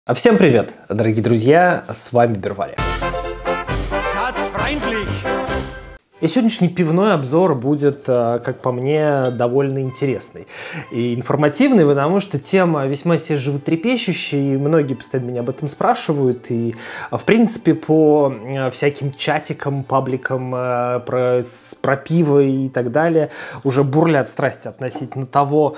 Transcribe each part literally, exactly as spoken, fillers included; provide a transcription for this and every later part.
Всем привет, дорогие друзья, с вами Бервария. И сегодняшний пивной обзор будет, как по мне, довольно интересный и информативный, потому что тема весьма себе животрепещущая, и многие постоянно меня об этом спрашивают, и, в принципе, по всяким чатикам, пабликам про, про пиво и так далее уже бурлят страсти относительно того,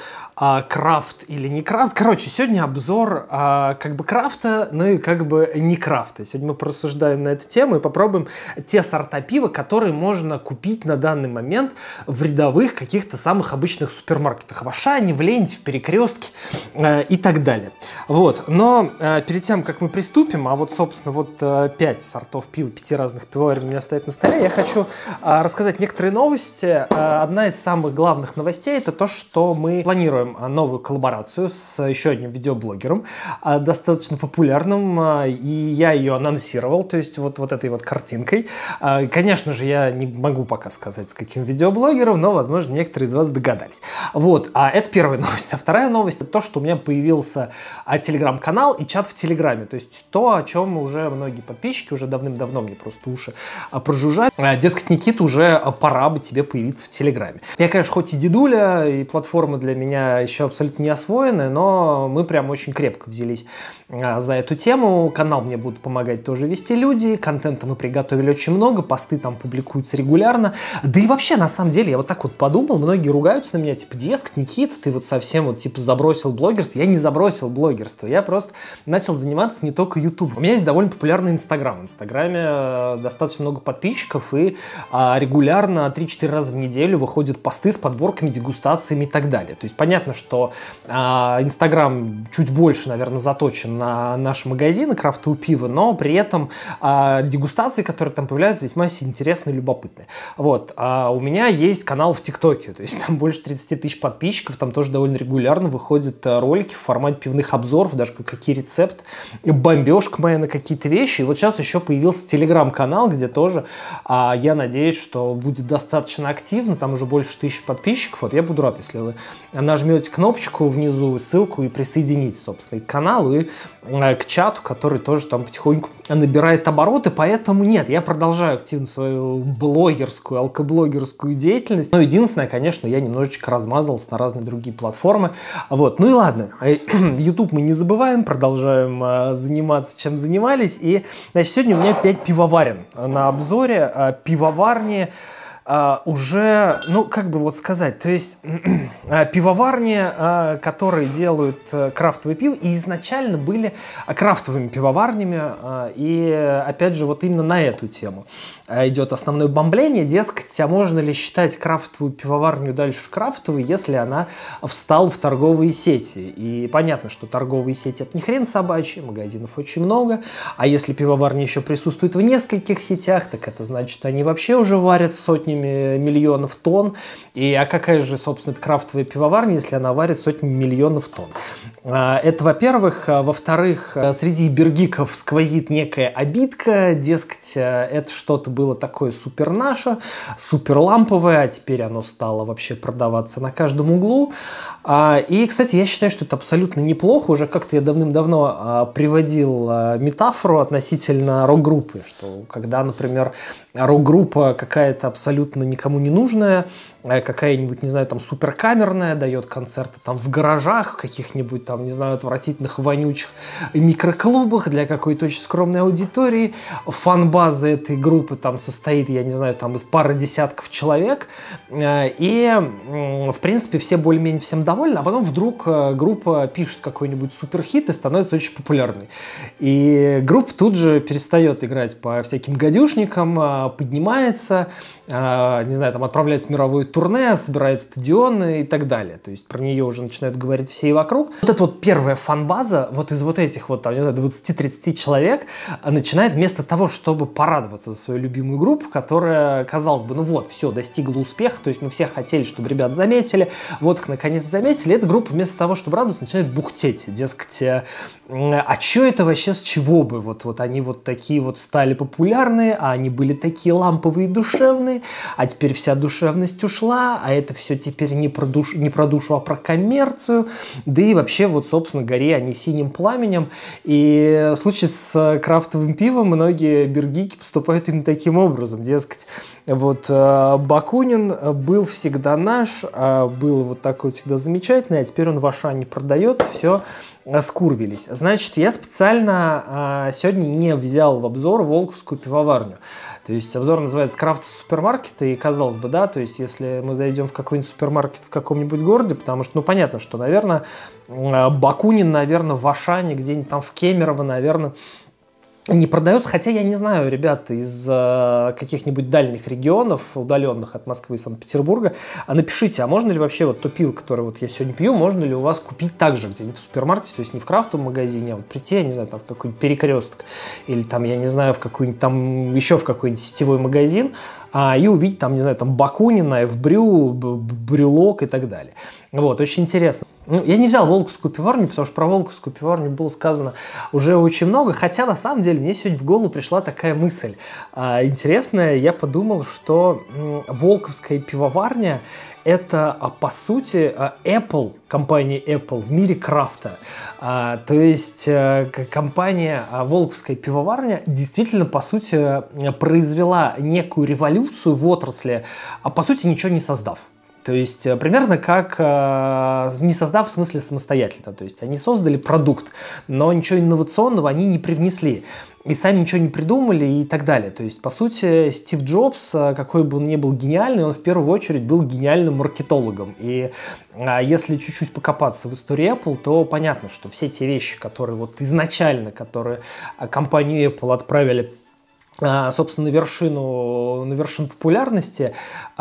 крафт или не крафт. Короче, сегодня обзор как бы крафта, ну и как бы не крафта. Сегодня мы порассуждаем на эту тему и попробуем те сорта пива, которые можно купить на данный момент в рядовых каких-то самых обычных супермаркетах. В Ашане, в Ленте, в Перекрестке э, и так далее. Вот. Но э, перед тем, как мы приступим, а вот, собственно, вот э, пять сортов пива, пяти разных пивоварен у меня стоят на столе, я хочу э, рассказать некоторые новости. Э, одна из самых главных новостей — это то, что мы планируем новую коллаборацию с еще одним видеоблогером, э, достаточно популярным, э, и я ее анонсировал, то есть вот, вот этой вот картинкой. Э, конечно же, я не могу пока сказать, с каким видеоблогером, но, возможно, некоторые из вас догадались. Вот, а это первая новость. А вторая новость — это то, что у меня появился а, телеграм-канал и чат в Телеграме. То есть то, о чем уже многие подписчики уже давным-давно мне просто уши а, прожужжали. А, дескать, Никита, уже а, пора бы тебе появиться в Телеграме. Я, конечно, хоть и дедуля, и платформа для меня еще абсолютно не освоенная, но мы прям очень крепко взялись а, за эту тему. Канал мне будут помогать тоже вести люди, контента мы приготовили очень много, посты там публикуются регулярно. регулярно. Да и вообще, на самом деле, я вот так вот подумал, многие ругаются на меня, типа, дескать, Никита, ты вот совсем вот, типа, забросил блогерство. Я не забросил блогерство, я просто начал заниматься не только ютубом. У меня есть довольно популярный Инстаграм. В Инстаграме достаточно много подписчиков, и а, регулярно три-четыре раза в неделю выходят посты с подборками, дегустациями и так далее. То есть понятно, что а, Инстаграм чуть больше, наверное, заточен на наши магазины крафтового пива, но при этом а, дегустации, которые там появляются, весьма интересные и любопытные. Вот, а у меня есть канал в ТикТоке, то есть там больше тридцати тысяч подписчиков, там тоже довольно регулярно выходят ролики в формате пивных обзоров, даже какие рецепты, бомбежка моя на какие-то вещи. И вот сейчас еще появился телеграм-канал, где тоже а, я надеюсь, что будет достаточно активно, там уже больше тысячи подписчиков. Вот я буду рад, если вы нажмете кнопочку внизу, ссылку, и присоединитесь, собственно, к каналу и а, к чату, который тоже там потихоньку набирает обороты. Поэтому нет, я продолжаю активно свою блогерскую, алкоблогерскую деятельность. Но единственное, конечно, я немножечко размазался на разные другие платформы. Вот, ну и ладно. YouTube мы не забываем, продолжаем а, заниматься, чем занимались. И, значит, сегодня у меня пять пивоварен на обзоре. А, пивоварни Uh, уже, ну, как бы вот сказать, то есть uh, пивоварни, uh, которые делают uh, крафтовое пиво, и изначально были uh, крафтовыми пивоварнями, uh, и опять же вот именно на эту тему uh, идет основное бомбление, дескать, а можно ли считать крафтовую пивоварню дальше крафтовой, если она встала в торговые сети? И понятно, что торговые сети — это не хрен собачий, магазинов очень много, а если пивоварня еще присутствует в нескольких сетях, так это значит, что они вообще уже варят сотни миллионов тонн. И а какая же, собственно, это крафтовая пивоварня, если она варит сотни миллионов тонн? Это, во-первых. Во-вторых, среди бергиков сквозит некая обидка, дескать, это что-то было такое супер наше, супер ламповое, а теперь оно стало вообще продаваться на каждом углу. И, кстати, я считаю, что это абсолютно неплохо. Уже как-то я давным-давно приводил метафору относительно рок-группы, что когда, например, рок-группа какая-то абсолютно никому не нужная, какая-нибудь, не знаю, там суперкамерная, дает концерты там в гаражах, каких-нибудь там, не знаю, отвратительных, вонючих микроклубах для какой-то очень скромной аудитории. Фан-база этой группы там состоит, я не знаю, там из пары десятков человек, и, в принципе, все более-менее всем довольны, а потом вдруг группа пишет какой-нибудь суперхит и становится очень популярной. И группа тут же перестает играть по всяким гадюшникам, поднимается, не знаю, там отправляется в мировое турне, собирает стадионы и так далее. То есть про нее уже начинают говорить все и вокруг. Вот эта вот первая фан-база, вот из вот этих вот, там, не знаю, двадцати-тридцати человек начинает вместо того, чтобы порадоваться за свою любимую группу, которая, казалось бы, ну вот, все, достигла успеха, то есть мы все хотели, чтобы ребят заметили, вот их наконец заметили, эта группа вместо того, чтобы радоваться, начинает бухтеть. Дескать, а что это вообще, с чего бы? Вот, вот они вот такие вот стали популярные, а они были такие ламповые и душевные, а теперь вся душевность ушла. пришла, а это все теперь не про душу, не про душу, а про коммерцию. Да и вообще, вот, собственно, гори они синим пламенем. И в случае с крафтовым пивом многие биргики поступают именно таким образом. Дескать, вот Бакунин был всегда наш, был вот такой вот всегда замечательный, а теперь он в Ашане продается, все, скурвились. Значит, я специально а, сегодня не взял в обзор Волковскую пивоварню. То есть обзор называется «Крафт супермаркета», и казалось бы, да, то есть если мы зайдем в какой-нибудь супермаркет в каком-нибудь городе, потому что, ну, понятно, что, наверное, Бакунин, наверное, в Ашане, где-нибудь там в Кемерово, наверное, не продается, хотя я не знаю, ребята из э, каких-нибудь дальних регионов, удаленных от Москвы и Санкт-Петербурга, а напишите, а можно ли вообще вот то пиво, которое вот я сегодня пью, можно ли у вас купить также где-нибудь в супермаркете, то есть не в крафтовом магазине, а вот прийти, я не знаю, там в какой-нибудь Перекресток или там, я не знаю, в какой-нибудь там, еще в какой-нибудь сетевой магазин, а, и увидеть там, не знаю, там Бакунина, Эвбрю, Брюлок и так далее. Вот, очень интересно. Ну, я не взял Волковскую пивоварню, потому что про Волковскую пивоварню было сказано уже очень много, хотя на самом деле мне сегодня в голову пришла такая мысль а, интересная. Я подумал, что м, Волковская пивоварня — это, а, по сути, а, Apple, компания Apple в мире крафта. А, то есть а, компания а, Волковская пивоварня действительно, по сути, произвела некую революцию в отрасли, а по сути ничего не создав. То есть примерно как, не создав в смысле самостоятельно. То есть они создали продукт, но ничего инновационного они не привнесли. И сами ничего не придумали и так далее. То есть, по сути, Стив Джобс, какой бы он ни был гениальный, он в первую очередь был гениальным маркетологом. И если чуть-чуть покопаться в истории Apple, то понятно, что все те вещи, которые вот изначально, которые компанию Apple отправили, собственно, на вершину, на вершину популярности,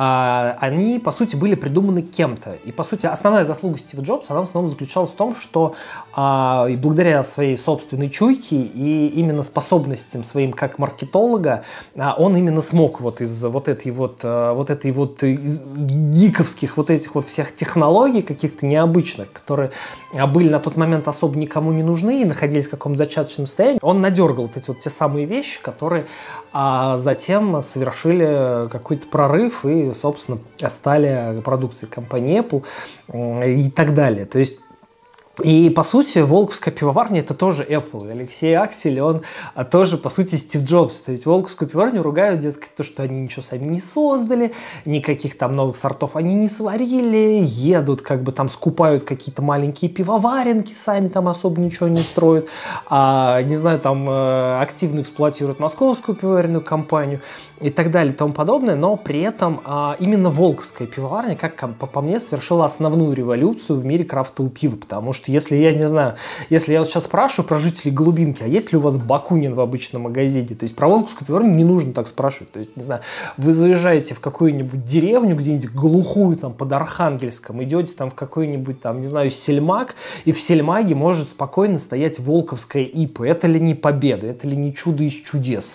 они, по сути, были придуманы кем-то. И, по сути, основная заслуга Стива Джобса, она в основном заключалась в том, что и благодаря своей собственной чуйке и именно способностям своим как маркетолога, он именно смог вот из вот этой вот, вот этой вот из гиковских вот этих вот всех технологий каких-то необычных, которые были на тот момент особо никому не нужны и находились в каком-то зачаточном состоянии, он надергал вот эти вот те самые вещи, которые а затем совершили какой-то прорыв и, собственно, стали продукцией компании Apple и так далее. То есть, и, по сути, Волковская пивоварня — это тоже Apple. Алексей Аксель, он тоже, по сути, Стив Джобс. То есть Волковскую пивоварню ругают, дескать, то, что они ничего сами не создали, никаких там новых сортов они не сварили, едут, как бы там скупают какие-то маленькие пивоваренки, сами там особо ничего не строят, а, не знаю, там активно эксплуатируют московскую пивоваренную компанию и так далее и тому подобное, но при этом а, именно Волковская пивоварня, как по, по мне, совершила основную революцию в мире крафтового пива, потому что если я не знаю, если я вот сейчас спрашиваю про жителей Голубинки, а есть ли у вас Бакунин в обычном магазине, то есть про Волковскую пивоварню не нужно так спрашивать, то есть, не знаю, вы заезжаете в какую-нибудь деревню, где-нибудь глухую, там, под Архангельском, идете там в какой-нибудь, там, не знаю, Сельмак, и в Сельмаге может спокойно стоять Волковская ИПА. Это ли не победа, это ли не чудо из чудес?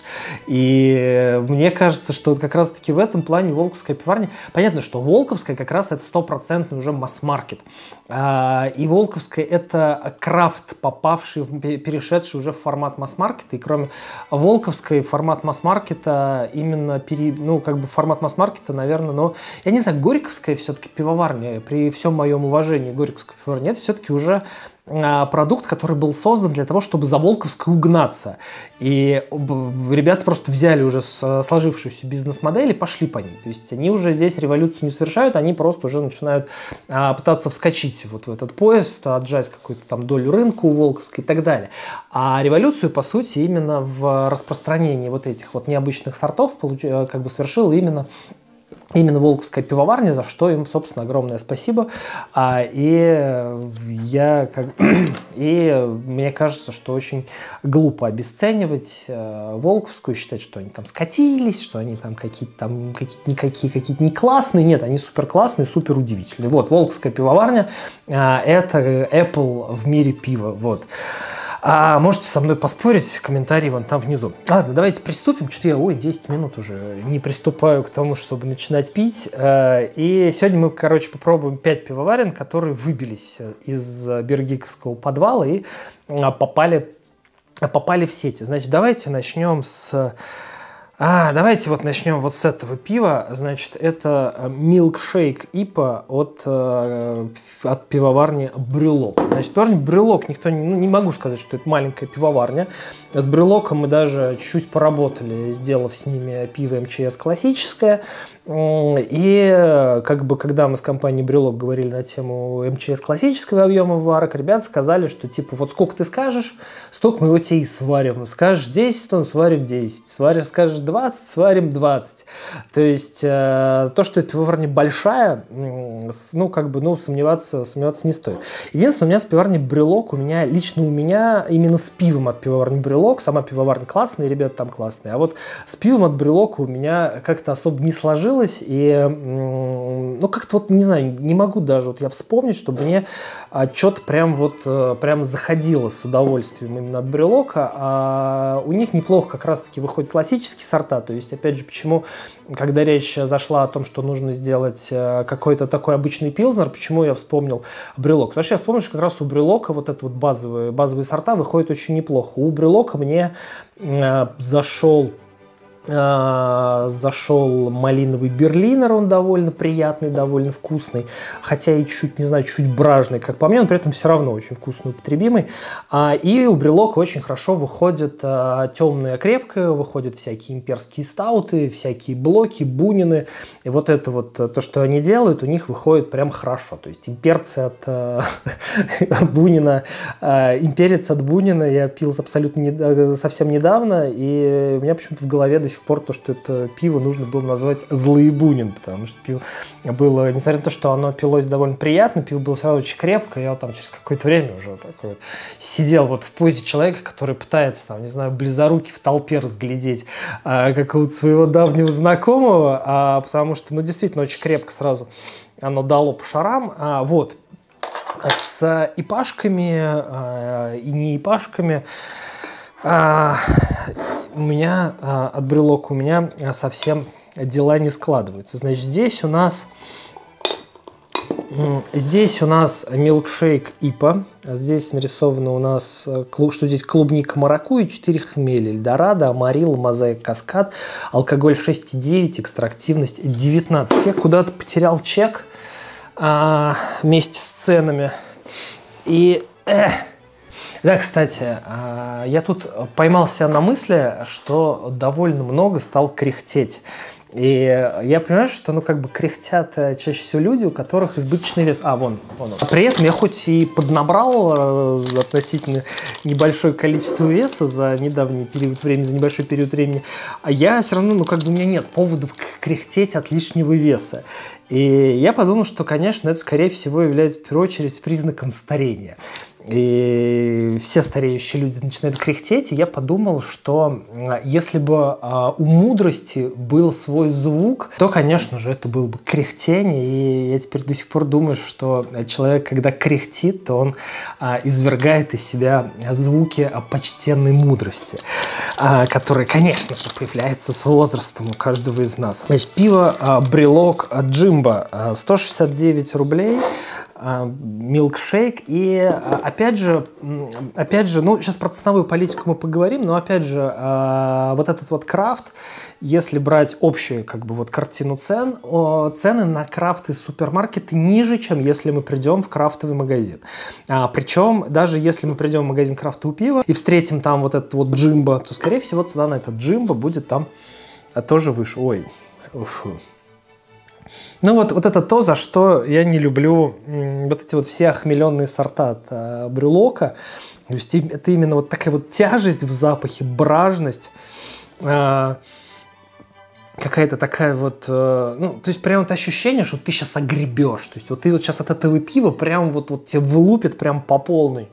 И мне кажется, что как раз-таки в этом плане Волковская пивоварня, понятно, что Волковская как раз это стопроцентный уже масс-маркет. И Волковская это крафт, попавший, в, перешедший уже в формат масс-маркета. И кроме Волковской формат масс-маркета именно, пере, ну, как бы формат масс-маркета, наверное, но я не знаю, Горьковская все-таки пивоварня, при всем моем уважении Горьковская пивоварня, это все-таки уже продукт, который был создан для того, чтобы за Волковской угнаться. И ребята просто взяли уже сложившуюся бизнес-модель и пошли по ней. То есть они уже здесь революцию не совершают, они просто уже начинают а, пытаться вскочить вот в этот поезд, отжать какую-то там долю рынка у Волковской и так далее. А революцию, по сути, именно в распространении вот этих вот необычных сортов получ... как бы совершил именно Именно Волковская пивоварня, за что им, собственно, огромное спасибо. А, и я как и мне кажется, что очень глупо обесценивать э, Волковскую, считать, что они там скатились, что они там какие-то там какие-то никакие, какие-то не классные. Нет, они супер классные, супер удивительные. Вот, Волковская пивоварня э, это Apple в мире пива. Вот. А можете со мной поспорить, комментарии вон там внизу. Ладно, давайте приступим. Что-то я, ой, десять минут уже не приступаю к тому, чтобы начинать пить. И сегодня мы, короче, попробуем пять пивоварен, которые выбились из биргиковского подвала и попали, попали в сети. Значит, давайте начнем с А, давайте вот начнем вот с этого пива. Значит, это Milkshake ай пи эй от, от пивоварни Брюлок. Значит, пивоварня Брюлок, никто не, ну, не могу сказать, что это маленькая пивоварня. С Брюлоком мы даже чуть-чуть поработали, сделав с ними пиво эм че эс классическое. И как бы, когда мы с компанией Брюлок говорили на тему эм че эс классического объема варок, ребята сказали, что типа вот сколько ты скажешь, столько мы его тебе и сварим. Скажешь десять тонн, сварим десять. Сваришь, скажешь двадцать, сварим двадцать. То есть э, то, что эта пивоварня большая, э, ну как бы, ну сомневаться, сомневаться не стоит. Единственное, у меня с пивоварней Брюлок, у меня, лично у меня, именно с пивом от пивоварни Брюлок, сама пивоварня классная, ребята там классные, а вот с пивом от Брюлока у меня как-то особо не сложилось. И, ну, как-то вот, не знаю, не могу даже вот я вспомнить, чтобы мне что-то прям вот, прям заходило с удовольствием именно от Брюлока. А у них неплохо как раз-таки выходят классические сорта. То есть, опять же, почему, когда речь зашла о том, что нужно сделать какой-то такой обычный пилзнер, почему я вспомнил Брюлок? Потому что я вспомнил, что как раз у Брюлока вот это вот базовые, базовые сорта выходят очень неплохо. У Брюлока мне э, зашел зашел малиновый берлинер, он довольно приятный, довольно вкусный, хотя и чуть, не знаю, чуть бражный, как по мне, но при этом все равно очень вкусный, употребимый. И у Брюлока очень хорошо выходит темная крепкая, выходят всякие имперские стауты, всякие блоки, бунины, и вот это вот, то, что они делают, у них выходит прям хорошо. То есть имперцы от Бунина, имперец от Бунина я пил абсолютно не, совсем недавно, и у меня почему-то в голове до сих пор то, что это пиво нужно было назвать «Злые Бунин», потому что пиво было, несмотря на то, что оно пилось довольно приятно, пиво было все равно очень крепко, я там через какое-то время уже такой вот сидел вот в позе человека, который пытается, там, не знаю, близоруки в толпе разглядеть а, какого-то своего давнего знакомого, а, потому что, ну, действительно, очень крепко сразу оно дало по шарам, а, вот. С ипашками а, и не ипашками А, у меня а, от Брюлока у меня а, совсем дела не складываются. Значит, здесь у нас здесь у нас Milkshake ай пи эй. Здесь нарисовано у нас, что здесь клубника, маракуйя, четыре хмеля, Эльдорадо, Амарилла, Мозаик, Каскад, алкоголь шесть и девять, экстрактивность девятнадцать. Я куда-то потерял чек а, вместе с ценами. И... Эх, да, кстати, я тут поймался на мысли, что довольно много стал кряхтеть. И я понимаю, что, ну, как бы кряхтят чаще всего люди, у которых избыточный вес. А, вон, вон он. При этом я хоть и поднабрал относительно небольшое количество веса за недавний период времени, за небольшой период времени, а я все равно, ну, как бы у меня нет поводов кряхтеть от лишнего веса. И я подумал, что, конечно, это, скорее всего, является, в первую очередь, признаком старения. И все стареющие люди начинают кряхтеть, и я подумал, что если бы у мудрости был свой звук, то, конечно же, это было бы кряхтение, и я теперь до сих пор думаю, что человек, когда кряхтит, то он извергает из себя звуки почтенной мудрости, которые, конечно же, появляются с возрастом у каждого из нас. Значит, пиво Брюлок Джимбо сто шестьдесят девять рублей. Milkshake. И опять же, опять же, ну, сейчас про ценовую политику мы поговорим, но опять же, вот этот вот крафт, если брать общую, как бы, вот картину цен, цены на крафт из супермаркета ниже, чем если мы придем в крафтовый магазин. А, причем, даже если мы придем в магазин крафтового пива и встретим там вот этот вот Джимбо, то, скорее всего, цена на этот Джимбо будет там тоже выше. Ой, уфу. Ну вот, вот это то, за что я не люблю вот эти вот все охмеленные сорта от э, Брюлока. То есть это именно вот такая вот тяжесть в запахе, бражность, э, какая-то такая вот, э, ну, то есть прям вот ощущение, что ты сейчас огребешь. То есть вот ты вот сейчас от этого пива прям вот, вот тебе вылупит прям по полной.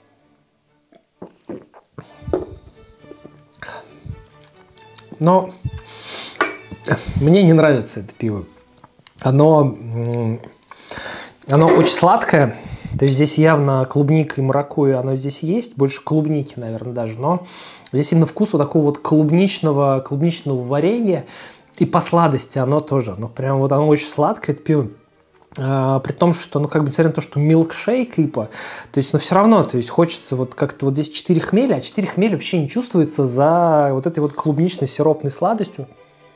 Но мне не нравится это пиво. Оно, оно очень сладкое, то есть здесь явно клубника и маракуйя, оно здесь есть, больше клубники, наверное, даже, но здесь именно вкус вот такого вот клубничного, клубничного варенья, и по сладости оно тоже, оно прям вот, оно очень сладкое, это пиво А, при том, что, ну, как бы, несмотря на то, что милкшейк ипа, то есть, но все равно, то есть, хочется вот как-то вот здесь четыре хмеля, а четыре хмеля вообще не чувствуется за вот этой вот клубничной сиропной сладостью.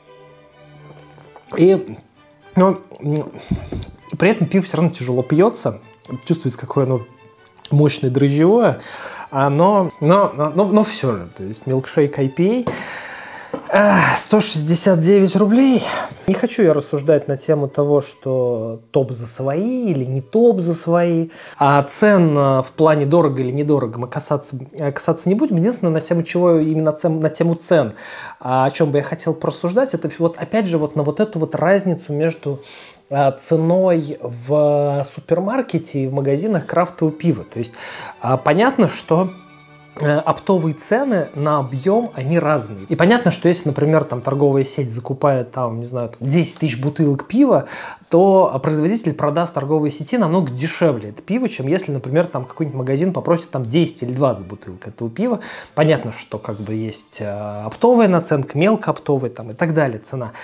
И, ну, при этом пиво все равно тяжело пьется, чувствуется, какое оно мощное дрожжевое, но, но, но, но, но все же, то есть, милкшейк ай пи эй, сто шестьдесят девять рублей. Не хочу я рассуждать на тему того, что топ за свои или не топ за свои. А цен в плане дорого или недорого мы касаться, касаться не будем. Единственное, на тему чего, именно на тему цен, о чем бы я хотел порассуждать, это вот опять же вот на вот эту вот разницу между ценой в супермаркете и в магазинах крафтового пива. То есть понятно, что оптовые цены на объем, они разные. И понятно, что если, например, там торговая сеть закупает там, не знаю, там десять тысяч бутылок пива, то производитель продаст торговой сети намного дешевле это пиво, чем если, например, там какой-нибудь магазин попросит там десять или двадцать бутылок этого пива. Понятно, что как бы есть оптовая наценка, мелкооптовая там и так далее цена.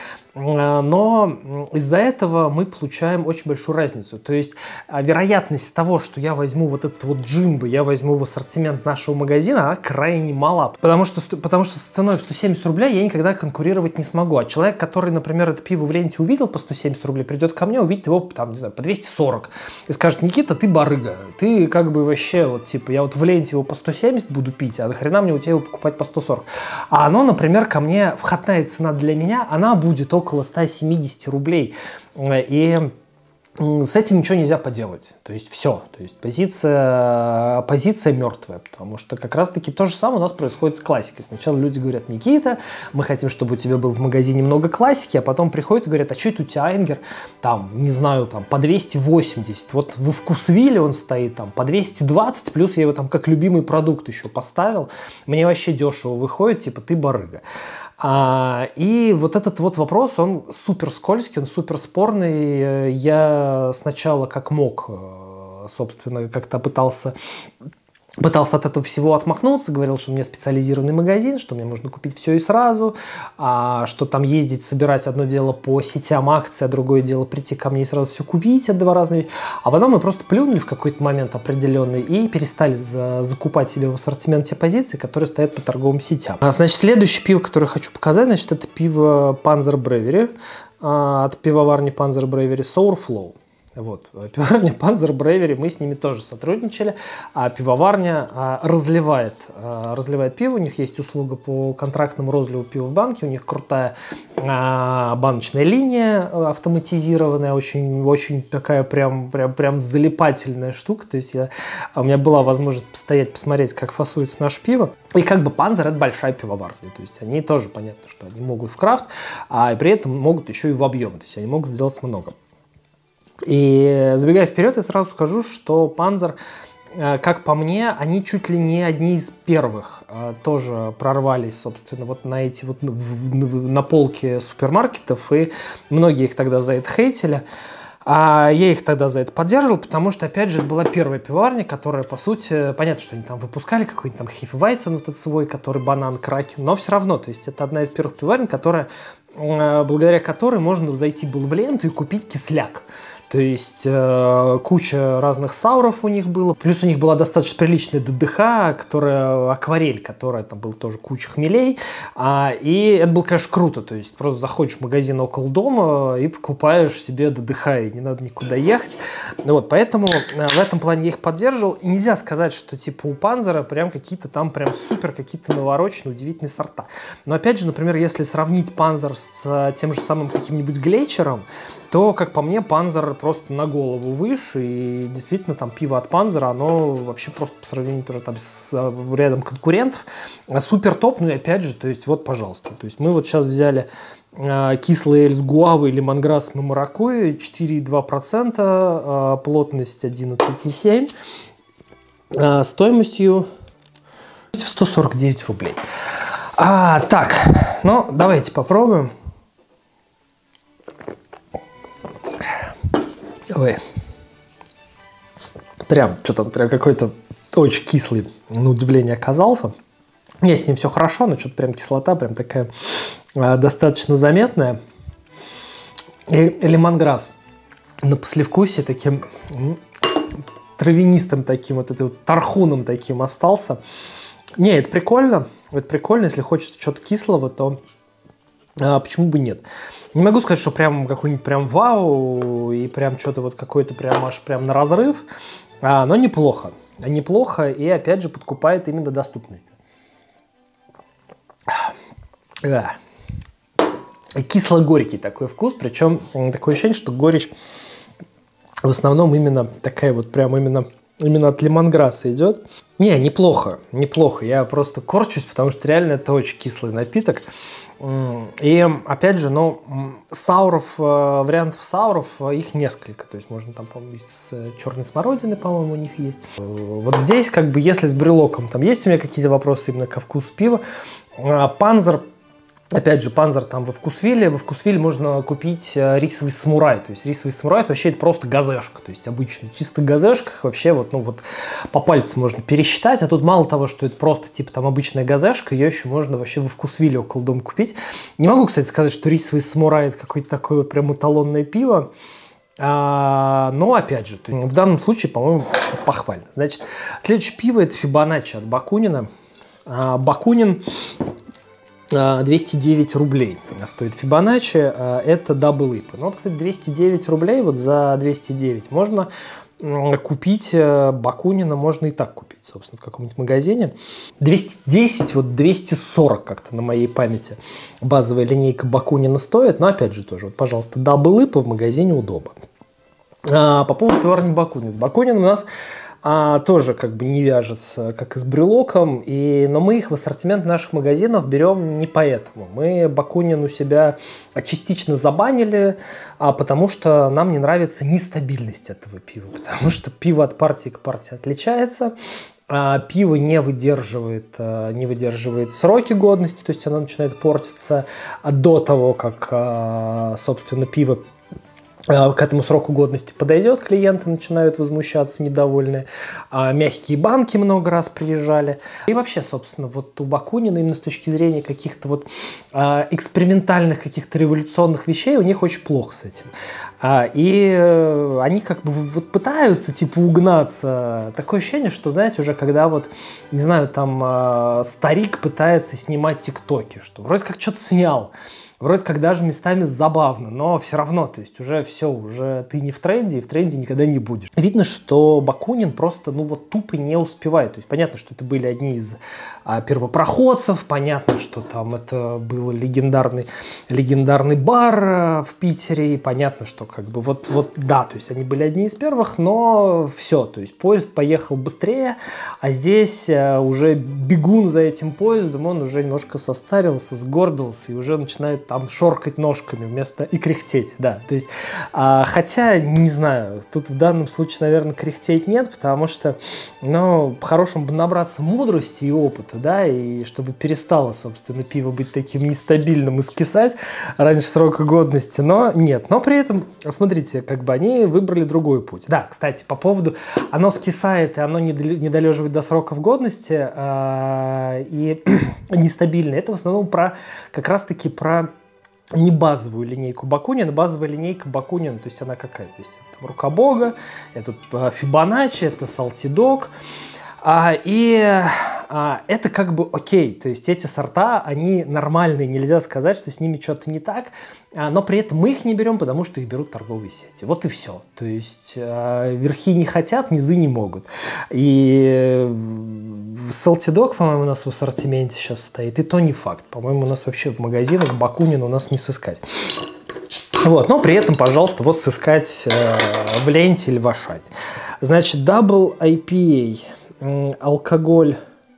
Но из-за этого мы получаем очень большую разницу. То есть вероятность того, что я возьму вот этот вот джимбо, я возьму в ассортимент нашего магазина, она крайне мала. Потому что, потому что с ценой в сто семьдесят рублей я никогда конкурировать не смогу. А человек, который, например, это пиво в ленте увидел по сто семьдесят рублей, придет ко мне, увидит его там, не знаю, по двести сорок. И скажет: Никита, ты барыга. Ты как бы вообще вот типа, я вот в ленте его по сто семьдесят буду пить, а нахрена мне у тебя его покупать по сто сорок? А оно, например, ко мне, входная цена для меня, она будет около ста семидесяти рублей. И с этим ничего нельзя поделать. То есть все. То есть позиция, позиция мертвая. Потому что как раз-таки то же самое у нас происходит с классикой. Сначала люди говорят: Никита, мы хотим, чтобы у тебя было в магазине много классики, а потом приходят и говорят: а что это у тебя Айнгер, там, не знаю, там, по двести восемьдесят. Вот в Вкусвилле он стоит там по двести двадцать, плюс я его там как любимый продукт еще поставил. Мне вообще дешево выходит, типа, ты барыга. А, и вот этот вот вопрос, он супер скользкий, он супер спорный. Я сначала как мог, собственно, как-то пытался... Пытался от этого всего отмахнуться, говорил, что у меня специализированный магазин, что мне можно купить все и сразу, а что там ездить, собирать одно дело по сетям акций, а другое дело прийти ко мне и сразу все купить, это два разных вещи. А потом мы просто плюнули в какой-то момент определенный и перестали за закупать себе в ассортимент те позиции, которые стоят по торговым сетям. А, значит, следующее пиво, которое я хочу показать, значит, это пиво Panzer Brewery а, от пивоварни Panzer Brewery Sourflow. Вот. Пивоварня Panzer Brewery, мы с ними тоже сотрудничали, а пивоварня а, разливает, а, разливает пиво, у них есть услуга по контрактному розливу пива в банке, у них крутая а, баночная линия автоматизированная, очень, очень такая прям, прям, прям залипательная штука, то есть я, у меня была возможность постоять, посмотреть, как фасуется наше пиво, и как бы Panzer — это большая пивоварня, то есть они тоже, понятно, что они могут в крафт, а при этом могут еще и в объем, то есть они могут сделать много. И забегая вперед, я сразу скажу, что Panzer, как по мне, они чуть ли не одни из первых тоже прорвались, собственно, вот на эти вот на полке супермаркетов, и многие их тогда за это хейтили. А я их тогда за это поддерживал, потому что, опять же, это была первая пивоварня, которая, по сути, понятно, что они там выпускали какой-нибудь там Хефевайцен, вот этот свой, который банан, кракен, но все равно, то есть это одна из первых пивоварен, которая, благодаря которой можно зайти было в ленту и купить кисляк. То есть э, куча разных сауров у них было. Плюс у них была достаточно приличная ДДХ, которая, акварель, которая там была тоже куча хмелей. А, и это было, конечно, круто. То есть просто заходишь в магазин около дома и покупаешь себе ДДХ, и не надо никуда ехать. Вот, поэтому в этом плане я их поддерживал. И нельзя сказать, что типа у Panzer прям какие-то там прям супер, какие-то навороченные, удивительные сорта. Но опять же, например, если сравнить Panzer с тем же самым каким-нибудь Глейчером, то, как по мне, Panzer просто на голову выше, и действительно там пиво от Panzer, оно вообще просто по сравнению, например, там, с рядом конкурентов супер топ. Ну и опять же, то есть вот, пожалуйста, то есть мы вот сейчас взяли э, кислый эль с гуавой, лемонграсс и маракуйей, четыре и два процента, э, плотность одиннадцать и семь, э, стоимостью сто сорок девять рублей. А, так, ну давайте попробуем. Ой. Прям, что-то он прям какой-то очень кислый, на удивление, оказался. Мне с ним все хорошо, но что-то прям кислота прям такая э, достаточно заметная. И лемонграсс. на послевкусие таким травянистым таким, вот этим вот тархуном таким остался. Не, это прикольно, это прикольно, если хочется что-то кислого, то а, почему бы нет. Не могу сказать, что прям какой-нибудь прям вау, и прям что-то вот какой-то прям аж прям на разрыв, а, но неплохо. Неплохо, и опять же подкупает именно доступностью. А. Кисло-горький такой вкус, причем такое ощущение, что горечь в основном именно такая вот прям именно, именно от лимонграсса идет. Не, неплохо, неплохо. Я просто корчусь, потому что реально это очень кислый напиток. И опять же, ну, сауров, вариантов сауров, их несколько. То есть можно там, по-моему, с черной смородины, по-моему, у них есть. Вот здесь, как бы, если с брелоком, там есть у меня какие-то вопросы именно ко вкусу пива. Панзер, опять же, Панзер там во Вкусвилле. Во Вкусвилле можно купить рисовый самурай. То есть рисовый самурай это вообще это просто газешка. То есть обычно чисто газешка вообще вот, ну вот по пальцам можно пересчитать. А тут мало того, что это просто типа там обычная газешка, ее еще можно вообще во Вкусвилле около дома купить. Не могу, кстати, сказать, что рисовый самурай это какое-то такое вот прям эталонное пиво. А, но опять же, в данном случае, по-моему, похвально. Значит, следующее пиво это Фибоначчи от Бакунина. А, Бакунин двести девять рублей стоит Фибоначчи, это дабл ай пи. Ну вот, кстати, двести девять рублей вот за двести девять можно купить Бакунина, можно и так купить, собственно, в каком-нибудь магазине. двести десять, вот двести сорок как-то на моей памяти базовая линейка Бакунина стоит, но опять же тоже, вот, пожалуйста, дабл ай пи в магазине удобно. А, по поводу пивоварни Бакунин. С Бакуниным у нас а, тоже как бы не вяжется, как и с брелоком, и, но мы их в ассортимент наших магазинов берем не поэтому. Мы Бакунин у себя частично забанили, а, потому что нам не нравится нестабильность этого пива, потому что пиво от партии к партии отличается. А, пиво не выдерживает, а, не выдерживает сроки годности, то есть оно начинает портиться до того, как, а, собственно, пиво к этому сроку годности подойдет, клиенты начинают возмущаться, недовольные. А мягкие банки много раз приезжали. И вообще, собственно, вот у Бакунина именно с точки зрения каких-то вот а, экспериментальных, каких-то революционных вещей у них очень плохо с этим. А, и а, они как бы вот пытаются типа угнаться. Такое ощущение, что, знаете, уже когда вот, не знаю, там а, старик пытается снимать тиктоки, что вроде как что-то снял. Вроде как даже местами забавно, но все равно, то есть уже все, уже ты не в тренде, и в тренде никогда не будешь. Видно, что Бакунин просто, ну вот тупо не успевает. То есть понятно, что это были одни из а, первопроходцев, понятно, что там это был легендарный, легендарный бар а, в Питере, и понятно, что как бы вот, вот да, то есть они были одни из первых, но все, то есть поезд поехал быстрее, а здесь а, уже бегун за этим поездом, он уже немножко состарился, сгорбился и уже начинает там шоркать ножками вместо и кряхтеть, да, то есть, а, хотя, не знаю, тут в данном случае, наверное, кряхтеть нет, потому что, ну, по-хорошему бы набраться мудрости и опыта, да, и чтобы перестало, собственно, пиво быть таким нестабильным и скисать раньше срока годности, но нет, но при этом, смотрите, как бы они выбрали другой путь. Да, кстати, по поводу, оно скисает и оно не долеживает до сроков годности а, и нестабильно, это в основном про, как раз-таки про не базовую линейку Бакунина, базовая линейка Бакунина, то есть она какая? То есть это Рука Бога, это Фибоначчи, это Салтидок. А, и а, это как бы окей, то есть эти сорта, они нормальные, нельзя сказать, что с ними что-то не так, а, но при этом мы их не берем, потому что их берут торговые сети. Вот и все. То есть а, верхи не хотят, низы не могут. И Салтидок, по-моему, у нас в ассортименте сейчас стоит, и то не факт. По-моему, у нас вообще в магазинах Бакунина у нас не сыскать. Вот, но при этом, пожалуйста, вот сыскать э, в ленте или в Ашане. Значит, дабл ай пи эй. Алкоголь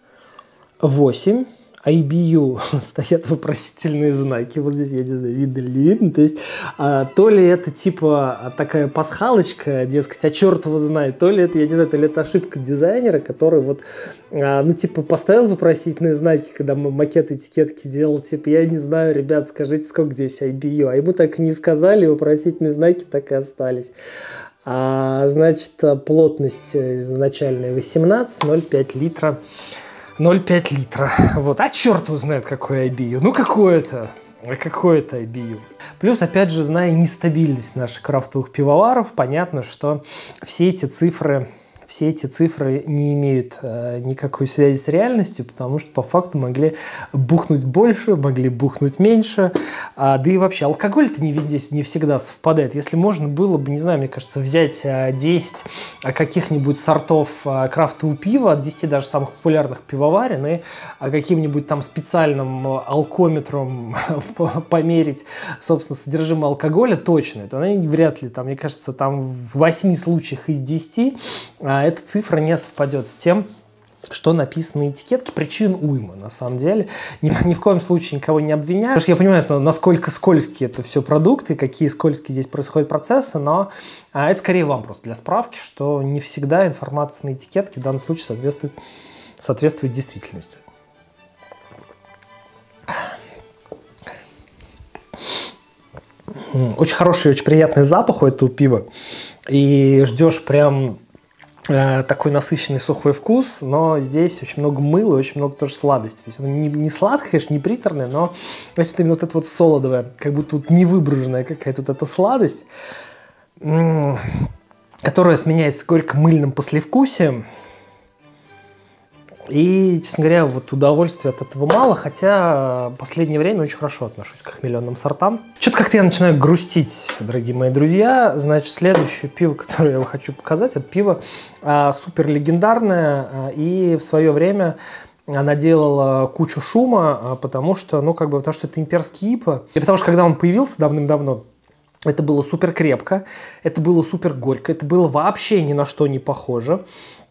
восемь, ай би ю стоят вопросительные знаки, вот здесь, я не знаю, видно или не видно, то есть а, то ли это типа такая пасхалочка, дескать, а черт его знает, то ли это, я не знаю, то ли это ошибка дизайнера, который вот, а, ну типа поставил вопросительные знаки, когда мы макет этикетки делал, типа, я не знаю, ребят, скажите, сколько здесь ай би ю, а ему так и не сказали, вопросительные знаки так и остались. А, значит, плотность изначальная восемнадцать, ноль пять литра. ноль пять литра. Вот. А черт его знает, какой ай би ю. Ну, какое-то. Какое-то ай би ю. Плюс, опять же, зная нестабильность наших крафтовых пивоваров, понятно, что все эти цифры... Все эти цифры не имеют э, никакой связи с реальностью, потому что по факту могли бухнуть больше, могли бухнуть меньше. А, да и вообще, алкоголь-то не везде, не всегда совпадает. Если можно было бы, не знаю, мне кажется, взять десять каких-нибудь сортов крафтового пива, от десяти даже самых популярных пивоварен, и каким-нибудь там специальным алкометром померить, собственно, содержимое алкоголя точно, то они вряд ли, там, мне кажется, там в восьми случаях из десяти эта цифра не совпадет с тем, что написано на этикетке. Причин уйма, на самом деле. Ни, ни в коем случае никого не обвиняю. Потому что я понимаю, насколько скользкие это все продукты, какие скользкие здесь происходят процессы, но а, это скорее вам просто для справки, что не всегда информация на этикетке в данном случае соответствует, соответствует действительности. Очень хороший, очень приятный запах у этого пива. И ждешь прям такой насыщенный сухой вкус, но здесь очень много мыла, очень много тоже сладости. То есть оно не, не сладкое, конечно, не приторное, но вот именно вот это вот солодовое, как будто вот невыброженная какая-то вот эта сладость, которая сменяется горько-мыльным послевкусием. И, честно говоря, вот удовольствия от этого мало, хотя в последнее время очень хорошо отношусь к хмеленным сортам. Что-то как-то я начинаю грустить, дорогие мои друзья. Значит, следующее пиво, которое я вам хочу показать, это пиво а, супер легендарное, а, и в свое время она делала кучу шума, а, потому что, ну, как бы, потому что это имперский ай пи эй. И потому что, когда он появился давным-давно, это было супер крепко, это было супер горько, это было вообще ни на что не похоже.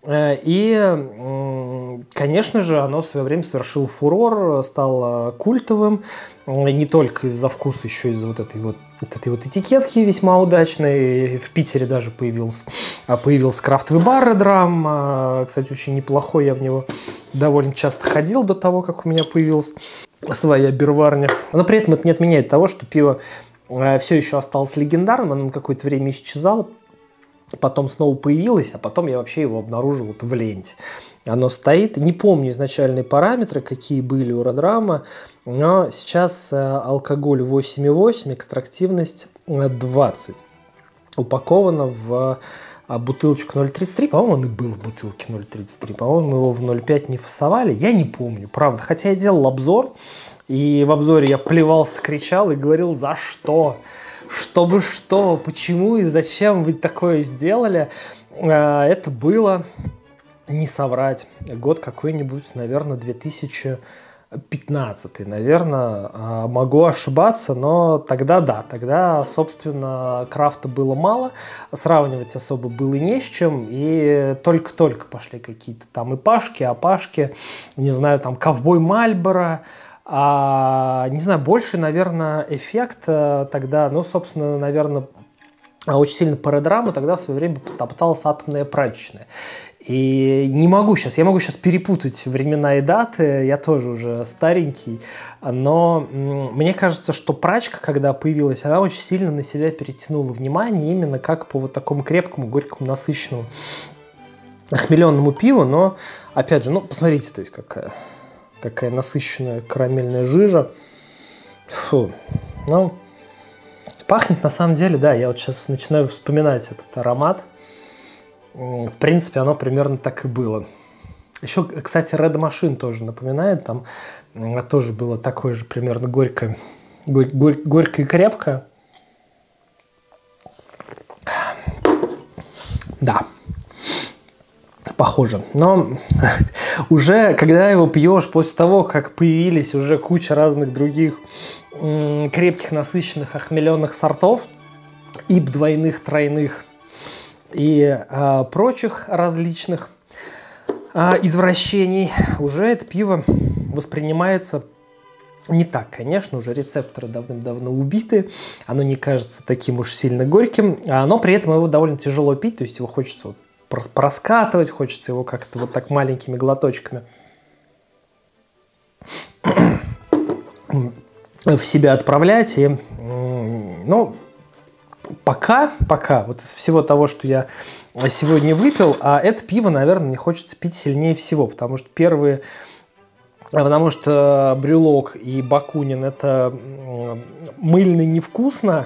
И, конечно же, оно в свое время совершило фурор, стало культовым, не только из-за вкуса, еще из-за вот этой вот, вот этой вот этикетки весьма удачной. В Питере даже появился, появился крафтовый бар Red Rum, кстати, очень неплохой, я в него довольно часто ходил до того, как у меня появилась своя бирварня. Но при этом это не отменяет того, что пиво все еще осталось легендарным, оно на какое-то время исчезало. Потом снова появилось, а потом я вообще его обнаружил вот в ленте. Оно стоит. Не помню изначальные параметры, какие были у Red Rum, но сейчас алкоголь восемь и восемь, экстрактивность двадцать. Упаковано в бутылочку ноль тридцать три. По-моему, он и был в бутылке ноль тридцать три. По-моему, его в ноль пять не фасовали. Я не помню, правда. Хотя я делал обзор, и в обзоре я плевался, кричал и говорил, за что? Чтобы что, почему и зачем вы такое сделали, это было, не соврать, год какой-нибудь, наверное, две тысячи пятнадцатый, наверное, могу ошибаться, но тогда да, тогда, собственно, крафта было мало, сравнивать особо было не с чем, и только-только пошли какие-то там ипашки, апашки, не знаю, там ковбой Мальборо. А, не знаю, больше, наверное, эффект тогда, ну, собственно, наверное, очень сильно по Red Rum тогда в свое время потопталась атомная прачечная. И не могу сейчас, я могу сейчас перепутать времена и даты, я тоже уже старенький, но мне кажется, что прачка, когда появилась, она очень сильно на себя перетянула внимание именно как по вот такому крепкому, горькому, насыщенному, охмеленному пиву, но, опять же, ну, посмотрите, то есть какая... Какая насыщенная карамельная жижа. Фу. Ну, пахнет на самом деле, да, я вот сейчас начинаю вспоминать этот аромат. В принципе, оно примерно так и было. Еще, кстати, Red Machine тоже напоминает. Там тоже было такое же примерно горькое, горь, горь, горькое и крепкое. Да. Похоже. Но уже, когда его пьешь, после того, как появились уже куча разных других м, крепких, насыщенных, охмеленных сортов, ай пи эй двойных, тройных и а, прочих различных а, извращений, уже это пиво воспринимается не так, конечно, уже рецепторы давным-давно убиты, оно не кажется таким уж сильно горьким, но при этом его довольно тяжело пить, то есть его хочется вот проскатывать, хочется его как-то вот так маленькими глоточками в себя отправлять. И, ну, пока, пока, вот из всего того, что я сегодня выпил, а это пиво, наверное, мне хочется пить сильнее всего, потому что первые потому что Брюлок и Бакунин это мыльно невкусно,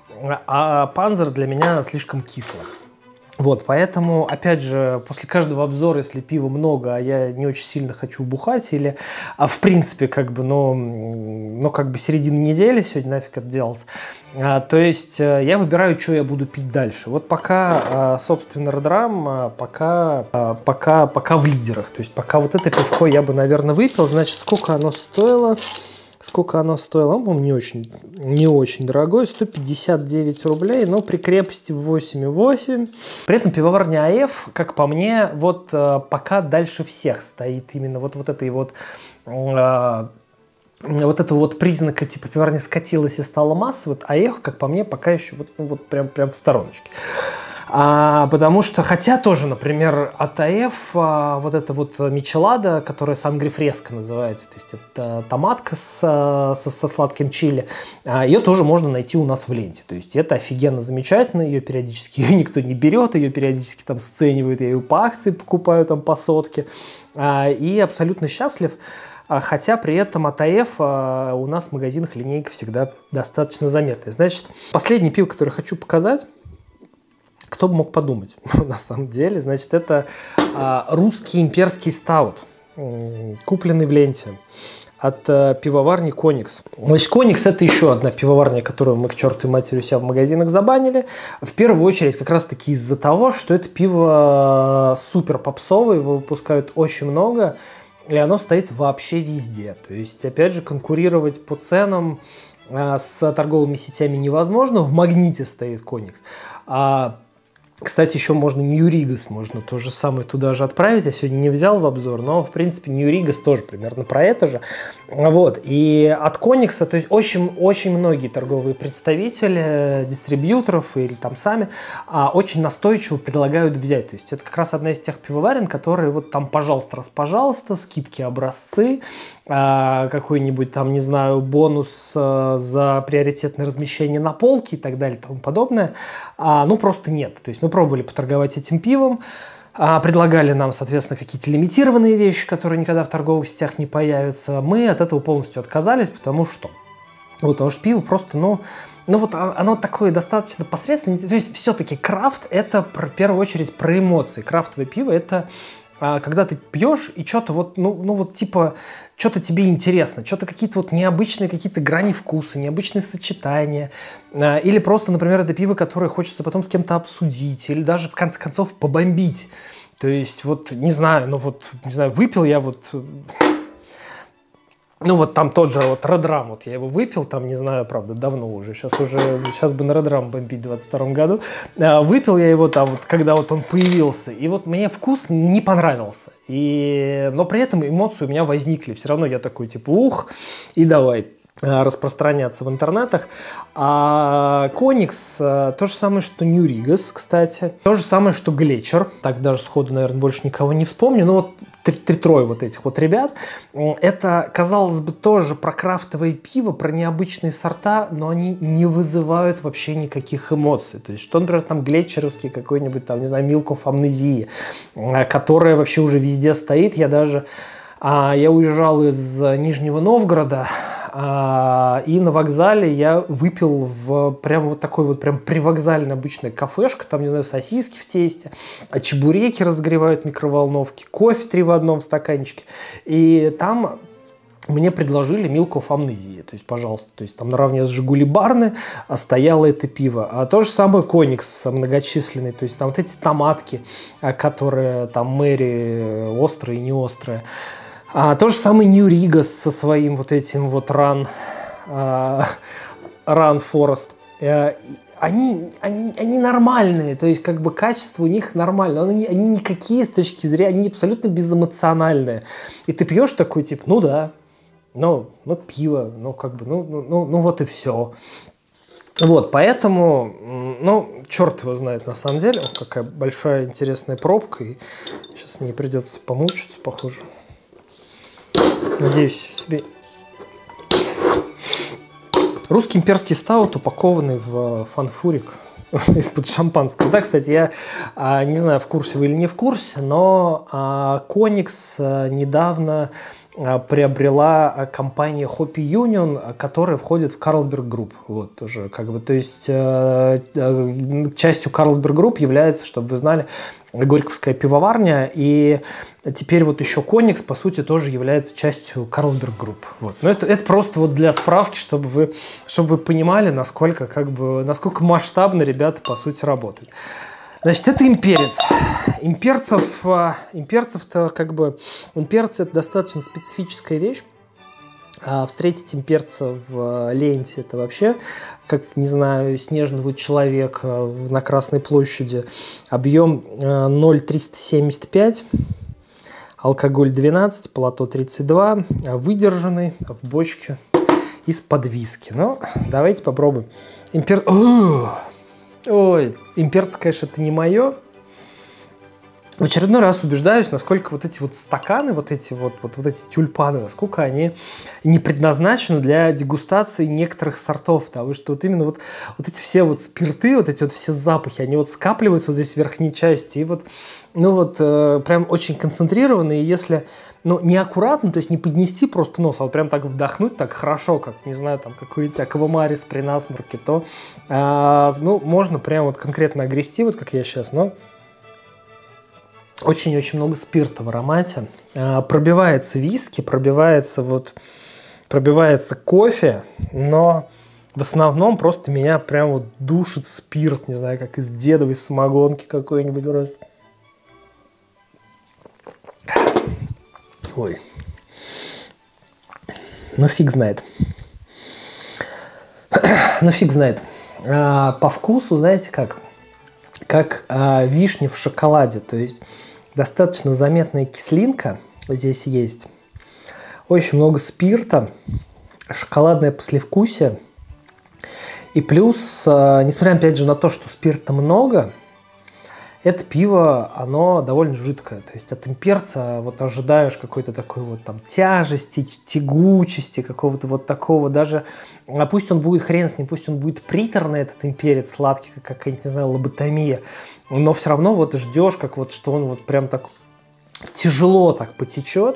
а Панзер для меня слишком кисло. Вот, поэтому, опять же, после каждого обзора, если пива много, а я не очень сильно хочу бухать, или, а в принципе, как бы, ну, ну как бы середина недели сегодня, нафиг это делать, а, то есть я выбираю, что я буду пить дальше. Вот пока, собственно, Red Rum, пока, пока, пока в лидерах, то есть пока вот это пивко я бы, наверное, выпил, значит, сколько оно стоило? Сколько оно стоило? Он, по-моему, не очень, не очень дорогой, сто пятьдесят девять рублей, но при крепости восемь и восемь. При этом пивоварня АЭФ, как по мне, вот пока дальше всех стоит именно вот, вот этой вот, э, вот этого вот признака, типа пивоварня скатилась и стала массой. Вот АЭФ, как по мне, пока еще вот, ну, вот прям, прям в стороночке. А, потому что, хотя тоже, например, от АЭФ а, вот эта вот мичелада, которая сангрифреска называется, то есть это томатка с, со, со сладким чили, а, ее тоже можно найти у нас в ленте. То есть это офигенно замечательно, ее периодически ее никто не берет, ее периодически там сценивают, я ее по акции покупаю там по сотке, а, и абсолютно счастлив. Хотя при этом от АЭФ у нас в магазинах линейка всегда достаточно заметная. Значит, последний пиво, которое хочу показать, кто бы мог подумать, на самом деле, значит, это а, русский имперский стаут, купленный в ленте от а, пивоварни Коникс. Значит, Коникс — это еще одна пивоварня, которую мы к чертовой матери у себя в магазинах забанили. В первую очередь как раз-таки из-за того, что это пиво супер попсовое, его выпускают очень много, и оно стоит вообще везде. То есть, опять же, конкурировать по ценам а, с торговыми сетями невозможно. В Магните стоит Коникс. А, Кстати, еще можно Нью-Ригас, можно то же самое туда же отправить. Я сегодня не взял в обзор, но, в принципе, Нью-Ригас тоже примерно про это же. Вот. И от Коникса, то есть очень, очень многие торговые представители, дистрибьюторов или там сами, очень настойчиво предлагают взять. То есть это как раз одна из тех пивоварен, которые вот там, пожалуйста, раз, пожалуйста, скидки, образцы, какой-нибудь там, не знаю, бонус за приоритетное размещение на полке и так далее и тому подобное. Ну, просто нет. То есть мы пробовали поторговать этим пивом, предлагали нам, соответственно, какие-то лимитированные вещи, которые никогда в торговых сетях не появятся. Мы от этого полностью отказались, потому что, вот, потому что пиво просто, ну, ну вот оно такое достаточно посредственное. То есть все-таки крафт — это в первую очередь про эмоции. Крафтовое пиво — это когда ты пьешь и что-то вот, ну, ну вот типа, что-то тебе интересно, что-то какие-то вот необычные какие-то грани вкуса, необычные сочетания, или просто, например, это пиво, которое хочется потом с кем-то обсудить, или даже в конце концов побомбить. То есть вот, не знаю, ну вот, не знаю, выпил я вот... Ну вот там тот же вот Red Rum, вот я его выпил, там, не знаю, правда, давно уже, сейчас уже, сейчас бы на Red Rum бомбить в двадцать втором году, а, выпил я его там, вот, когда вот он появился, и вот мне вкус не понравился, и, но при этом эмоции у меня возникли, все равно я такой, типа, ух, и давай распространяться в интернетах. А Коникс то же самое, что Нью-Ригас, кстати. То же самое, что Глетчер. Так даже сходу, наверное, больше никого не вспомню. Но вот три-трое вот этих вот ребят. Это, казалось бы, тоже про крафтовое пиво, про необычные сорта, но они не вызывают вообще никаких эмоций. То есть, что, например, там глетчеровский какой-нибудь, там, не знаю, Milk of Amnesia, которая вообще уже везде стоит. Я даже... Я уезжал из Нижнего Новгорода, и на вокзале я выпил в прям вот такой вот прям привокзальная обычная кафешка, там, не знаю, сосиски в тесте, чебуреки разогревают в микроволновке, кофе три в одном стаканчике. И там мне предложили Milk of Amnesia, то есть, пожалуйста, то есть там наравне с Жигули Барны стояло это пиво. А то же самое Коникс многочисленный, то есть там вот эти томатки, которые там Мэри острые и не острые. А то же самое Нью-Ригас со своим вот этим вот Run, uh, Run Forest. Uh, они, они, они нормальные, то есть как бы качество у них нормальное, они, они никакие с точки зрения, они абсолютно безэмоциональные. И ты пьешь такой тип, ну да, ну, ну пиво, ну как бы, ну, ну, ну, ну вот и все. Вот, поэтому, ну, черт его знает на самом деле, какая большая интересная пробка, и сейчас с ней придется помучиться, похоже. Надеюсь себе. Русский имперский стаут, упакованный в фанфурик из-под шампанского. Да, кстати, я а, не знаю, в курсе вы или не в курсе, но а, Коникс а, недавно приобрела компания Hopi Union, которая входит в Carlsberg Group. Вот тоже как бы, то есть частью Carlsberg Group является, чтобы вы знали, Горьковская пивоварня, и теперь вот еще Коникс, по сути, тоже является частью Carlsberg Group. Вот. Но это, это просто вот для справки, чтобы вы, чтобы вы понимали, насколько, как бы, насколько масштабно ребята, по сути, работают. Значит, это имперец. Имперцев, имперцев-то как бы, имперцы — это достаточно специфическая вещь. А встретить имперца в ленте — это вообще, как, не знаю, снежного человека на Красной площади. Объем ноль триста семьдесят пять, алкоголь двенадцать, полото тридцать два, выдержанный в бочке из-под виски. Ну, давайте попробуем. Импер... Ой, имперц, конечно, это не мое. В очередной раз убеждаюсь, насколько вот эти вот стаканы, вот эти вот, вот, вот эти тюльпаны, насколько они не предназначены для дегустации некоторых сортов, потому что вот именно вот, вот эти все вот спирты, вот эти вот все запахи, они вот скапливаются вот здесь в верхней части, и вот, ну вот, э, прям очень концентрированные, и если, ну, неаккуратно, то есть не поднести просто нос, а вот прям так вдохнуть так хорошо, как, не знаю, там, какой-нибудь аквамарис при насморке, то, э, ну, можно прям вот конкретно огрести, вот как я сейчас, но... Очень-очень много спирта в аромате. А, пробивается виски, пробивается, вот, пробивается кофе, но в основном просто меня прям вот душит спирт, не знаю, как из дедовой самогонки какой-нибудь. Ой. Ну фиг знает. Ну фиг знает. А, по вкусу, знаете как? Как а, вишня в шоколаде, то есть достаточно заметная кислинка здесь есть, очень много спирта, шоколадное послевкусие, и плюс, несмотря опять же на то, что спирта много, это пиво, оно довольно жидкое, то есть от имперца вот ожидаешь какой-то такой вот там тяжести, тягучести, какого-то вот такого даже, а пусть он будет хрен с ним, пусть он будет приторный, этот имперец, сладкий, как какая-нибудь, не знаю, лоботомия, но все равно вот ждешь, как вот, что он вот прям так тяжело так потечет,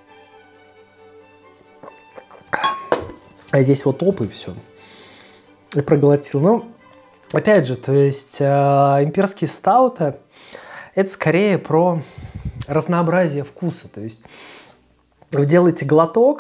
а здесь вот оп и все, и проглотил, ну. Опять же, то есть э, имперские стауты — это скорее про разнообразие вкуса. То есть вы делаете глоток,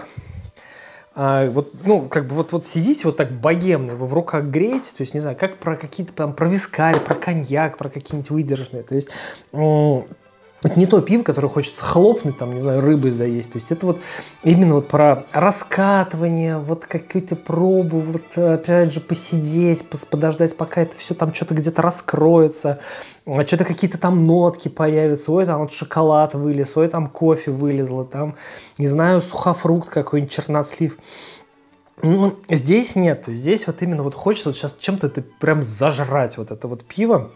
э, вот, ну, как бы вот, вот сидите вот так богемно, вы в руках греете, то есть, не знаю, как про какие-то там, про вискарь, про коньяк, про какие-нибудь выдержанные. То есть э, это не то пиво, которое хочется хлопнуть, там, не знаю, рыбой заесть. То есть это вот именно вот про раскатывание, вот какую-то пробу, вот опять же посидеть, подождать, пока это все там что-то где-то раскроется, что-то какие-то там нотки появятся, ой, там вот шоколад вылез, ой, там кофе вылезло, там, не знаю, сухофрукт какой-нибудь, чернослив. Ну, здесь нет, то есть здесь вот именно вот хочется вот сейчас чем-то это прям зажрать, вот это вот пиво.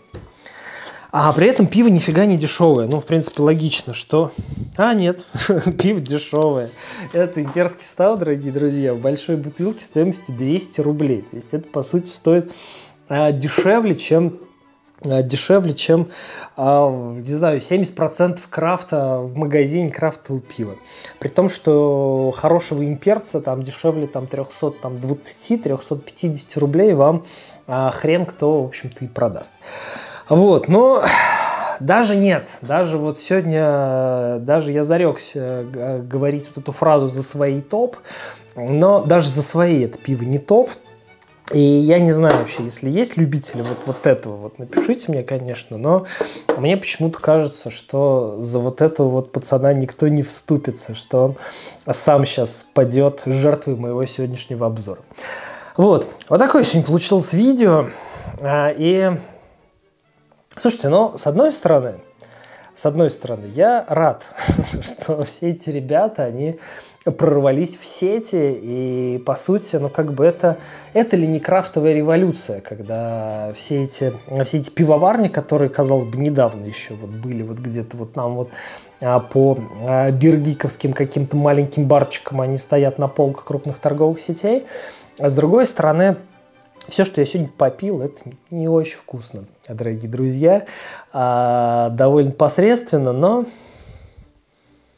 А при этом пиво нифига не дешевое. Ну, в принципе, логично, что... А, нет, пиво дешевое. Это имперский стаут, дорогие друзья, в большой бутылке стоимостью двести рублей. То есть это, по сути, стоит а, дешевле, чем... А, дешевле, чем, а, не знаю, семьдесят процентов крафта в магазине крафтового пива. При том, что хорошего имперца там дешевле там, триста двадцать - триста пятьдесят рублей вам а, хрен кто, в общем-то, и продаст. Вот, но даже нет, даже вот сегодня, даже я зарекся говорить вот эту фразу за свои топ, но даже за свои это пиво не топ. И я не знаю вообще, если есть любители вот, вот этого, вот напишите мне, конечно, но мне почему-то кажется, что за вот этого вот пацана никто не вступится, что он сам сейчас падет жертвой моего сегодняшнего обзора. Вот, вот такое сегодня получилось видео, и... Слушайте, ну, с одной стороны, с одной стороны, я рад, что все эти ребята, они прорвались в сети, и, по сути, ну, как бы это, это ли не крафтовая революция, когда все эти, все эти пивоварни, которые, казалось бы, недавно еще вот были вот где-то вот нам вот а, по а, биргиковским каким-то маленьким барчикам, они стоят на полках крупных торговых сетей, а с другой стороны, все, что я сегодня попил, это не очень вкусно, дорогие друзья. А, довольно посредственно, но,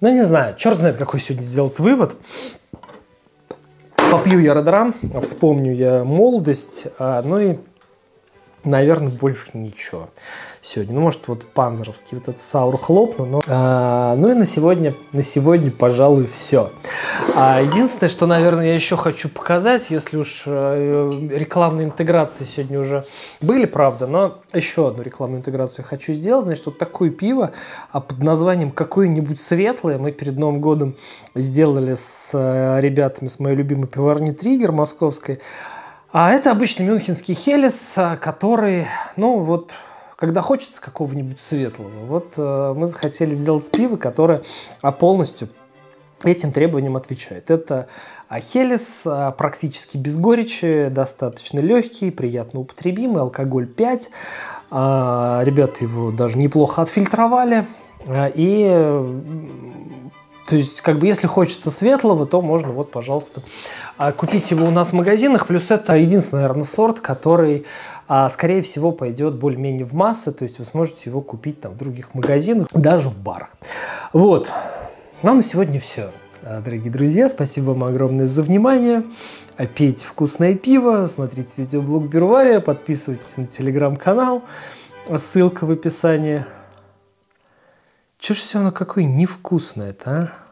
Ну, не знаю, черт знает, какой сегодня сделать вывод. Попью я Редрам, вспомню я молодость, а, ну и, наверное, больше ничего сегодня. Ну, может, вот панзеровский вот этот саур хлопну, но... А, ну и на сегодня, на сегодня, пожалуй, все. А, единственное, что, наверное, я еще хочу показать, если уж э, рекламные интеграции сегодня уже были, правда, но еще одну рекламную интеграцию я хочу сделать. Значит, вот такое пиво а под названием «Какое-нибудь светлое» мы перед Новым годом сделали с э, ребятами, с моей любимой пивоварни «Триггер» московской. А это обычный мюнхенский хелес, который, ну вот... Когда хочется какого-нибудь светлого, вот э, мы захотели сделать пиво, которое а, полностью этим требованиям отвечает. Это а, хелес, а, практически без горечи, достаточно легкий, приятно употребимый, алкоголь пять. А, ребята его даже неплохо отфильтровали. А, и, то есть, как бы, если хочется светлого, то можно, вот, пожалуйста, а, купить его у нас в магазинах. Плюс это единственный, наверное, сорт, который... А, скорее всего, пойдет более-менее в массы, то есть вы сможете его купить там в других магазинах, даже в барах. Вот. Ну, на сегодня все, дорогие друзья. Спасибо вам огромное за внимание. Пейте вкусное пиво, смотрите видеоблог Бирвария, подписывайтесь на телеграм-канал, ссылка в описании. Чё ж все оно какое невкусное-то, а?